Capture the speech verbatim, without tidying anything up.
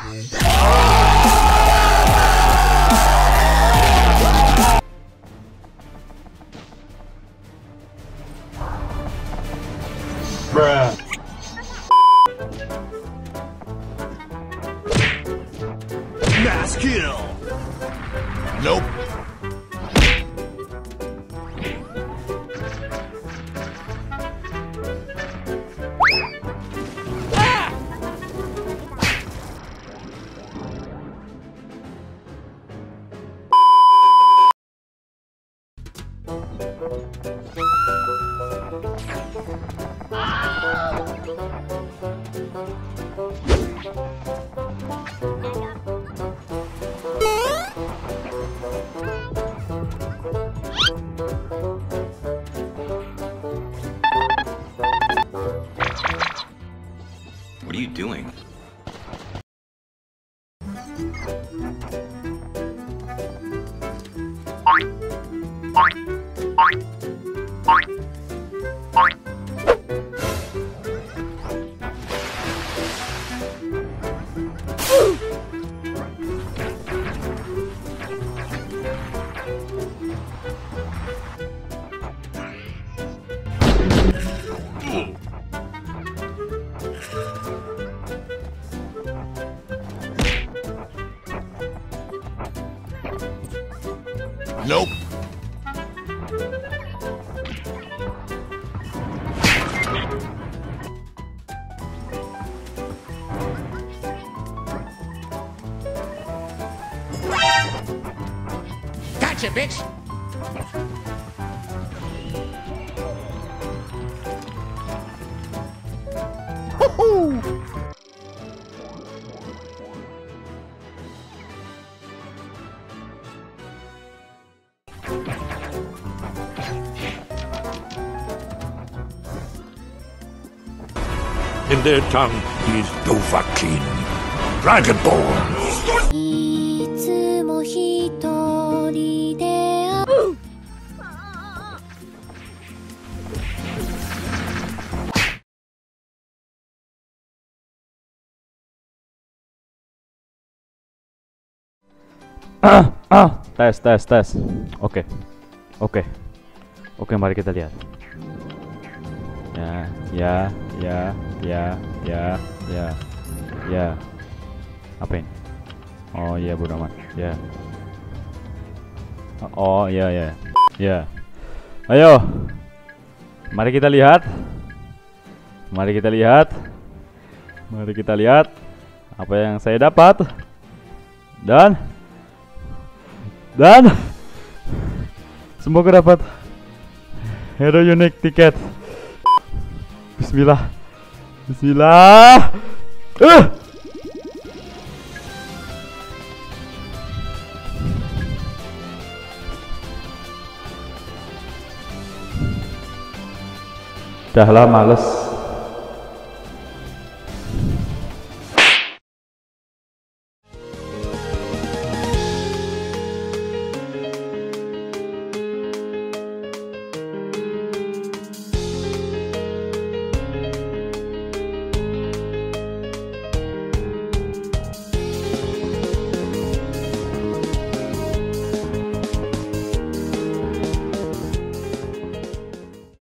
Bruh. Mass kill. Nope. What are you doing? Nope. Gotcha, bitch. Woohoo! In their tongue, he is Dovahkiin, Dragonborn. Ah, ah, tes, tes, tes. Oke, oke, oke. Mari kita lihat. Ya, ya, ya, ya, ya, ya, ya. Apa ini? Oh iya, bodo amat. Ya. Oh iya, ya, ya. Ayo, mari kita lihat. Mari kita lihat. Mari kita lihat apa yang saya dapat. Dan Dan semoga dapat hero unique tiket. Bismillah. Bismillah. Uh. Dah lah males.